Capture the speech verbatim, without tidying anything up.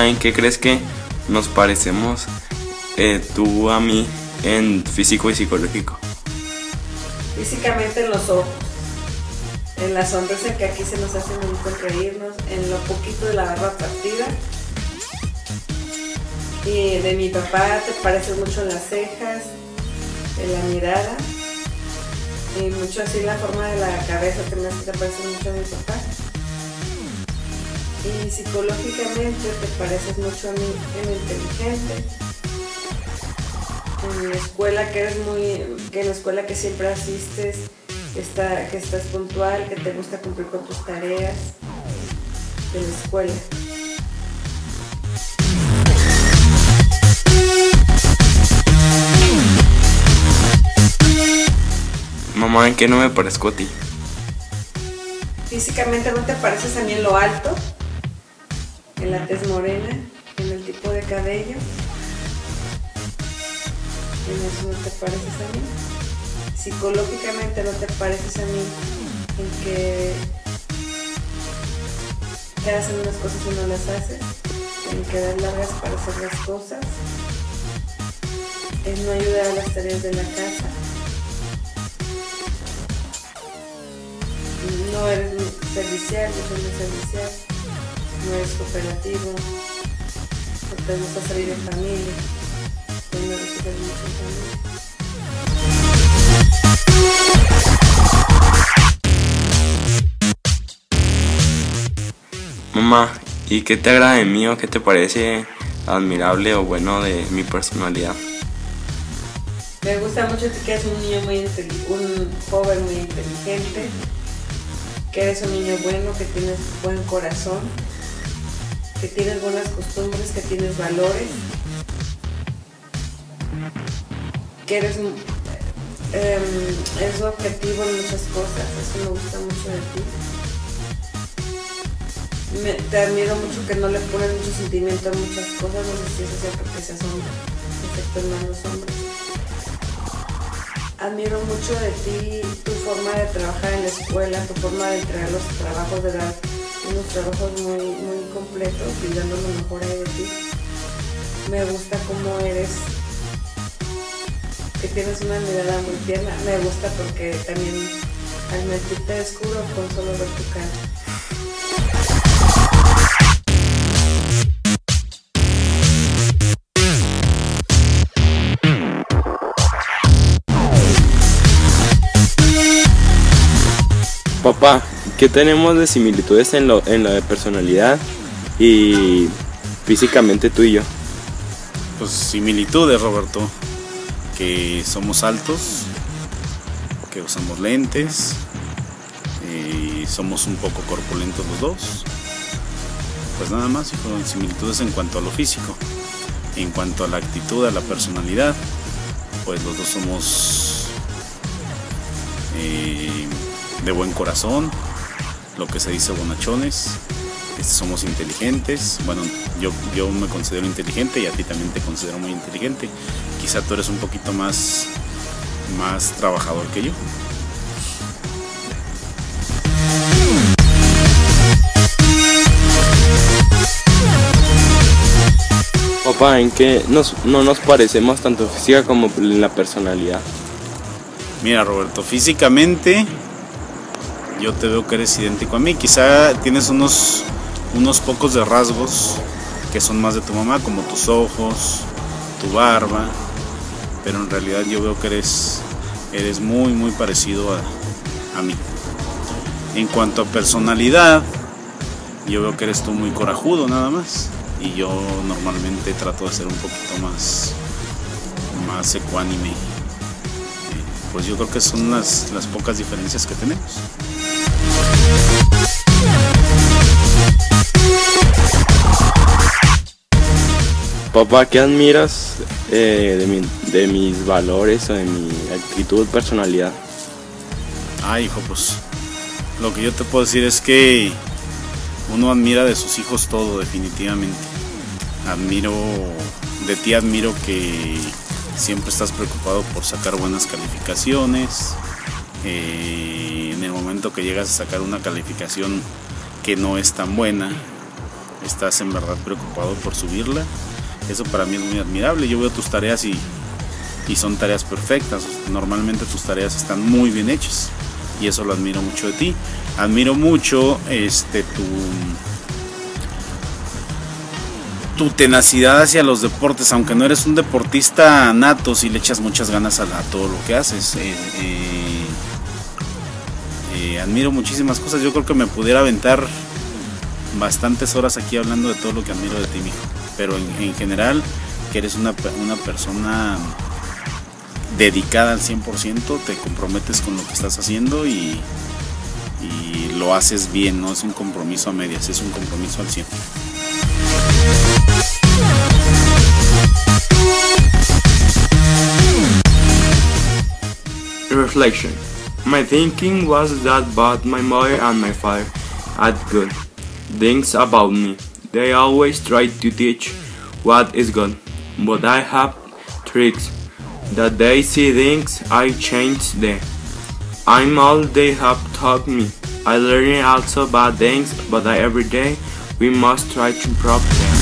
Mamá, ¿en qué crees que nos parecemos eh, tú a mí en físico y psicológico? Físicamente en los ojos, en la sonrisa que aquí se nos hace bonito reírnos, en lo poquito de la barba partida. Y de mi papá te pareces mucho en las cejas, en la mirada, y mucho así la forma de la cabeza también te parece mucho a mi papá. Y psicológicamente te pareces mucho a mí en lo inteligente, en la escuela que eres muy, que en la escuela que siempre asistes, que, está, que estás puntual, que te gusta cumplir con tus tareas de la escuela. Mamá, ¿en qué no me parezco a ti? Físicamente no te pareces a mí en lo alto, en la tez morena, en el tipo de cabello. En eso no te pareces a mí. Psicológicamente no te pareces a mí en que te hacen unas cosas y no las haces, en que das largas para hacer las cosas, en no ayudar a las tareas de la casa. No eres servicial, no soy muy servicial, no eres cooperativo, no te gusta salir en familia, no me gusta salir mucho en familia. Mamá, ¿y qué te agrada de mí o qué te parece admirable o bueno de mi personalidad? Me gusta mucho que eres un niño muy inteligente, un joven muy inteligente, que eres un niño bueno, que tienes buen corazón, que tienes buenas costumbres, que tienes valores, que eres, eh, eres objetivo en muchas cosas. Eso me gusta mucho de ti. Me, te admiro mucho que no le pones mucho sentimiento a muchas cosas. No sé si eso sea porque seas hombre, excepto en los hombres. Admiro mucho de ti tu forma de trabajar en la escuela, tu forma de entregar los trabajos, de dar unos trabajos muy, muy completos y dando lo mejor ahí de ti. Me gusta cómo eres, que tienes una mirada muy tierna. Me gusta porque también al mentir te descubro con solo ver tu cara. Papá, ¿qué tenemos de similitudes en, lo, en la de personalidad y físicamente tú y yo? Pues similitudes, Roberto, que somos altos, que usamos lentes, y somos un poco corpulentos los dos. Pues nada más, y fueron similitudes en cuanto a lo físico. En cuanto a la actitud, a la personalidad, pues los dos somos eh, de buen corazón, lo que se dice bonachones, este, somos inteligentes. Bueno, yo, yo me considero inteligente y a ti también te considero muy inteligente. Quizá tú eres un poquito más, más trabajador que yo. Papá, ¿en qué nos, no nos parecemos tanto física como en la personalidad? Mira, Roberto, físicamente yo te veo que eres idéntico a mí. Quizá tienes unos, unos pocos de rasgos que son más de tu mamá, como tus ojos, tu barba, pero en realidad yo veo que eres, eres muy, muy parecido a, a mí. En cuanto a personalidad, yo veo que eres tú muy corajudo nada más, y yo normalmente trato de ser un poquito más, más ecuánime. Pues yo creo que son las, las pocas diferencias que tenemos. Papá, ¿qué admiras eh, de, mi, de mis valores o de mi actitud, personalidad? Ah, hijo, pues lo que yo te puedo decir es que uno admira de sus hijos todo, definitivamente. Admiro, de ti admiro que siempre estás preocupado por sacar buenas calificaciones. Eh, en el momento que llegas a sacar una calificación que no es tan buena, estás en verdad preocupado por subirla. Eso para mí es muy admirable. Yo veo tus tareas y, y son tareas perfectas. Normalmente tus tareas están muy bien hechas y eso lo admiro mucho de ti. Admiro mucho este tu tu tenacidad hacia los deportes, aunque no eres un deportista nato, sí le echas muchas ganas a, a todo lo que haces. Eh, eh, eh, admiro muchísimas cosas. Yo creo que me pudiera aventar bastantes horas aquí hablando de todo lo que admiro de ti, mijo. Pero en, en general, que eres una, una persona dedicada al cien por ciento, te comprometes con lo que estás haciendo y, y lo haces bien, no es un compromiso a medias, es un compromiso al cien. Reflection. My thinking was that both my mother and my father had good things about me. They always tried to teach what is good, but I have tricks that they see things I change them. I'm all they have taught me. I learn also bad things, but I, every day we must try to improve them.